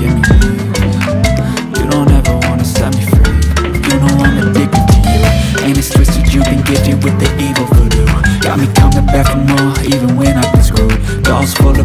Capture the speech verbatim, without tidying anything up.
get me weak. You don't ever wanna set me free. You know I'm addicted to you, and it's twisted, you've been gifted with the evil voodoo. Got me coming back for more, even when I've been screwed. Dolls full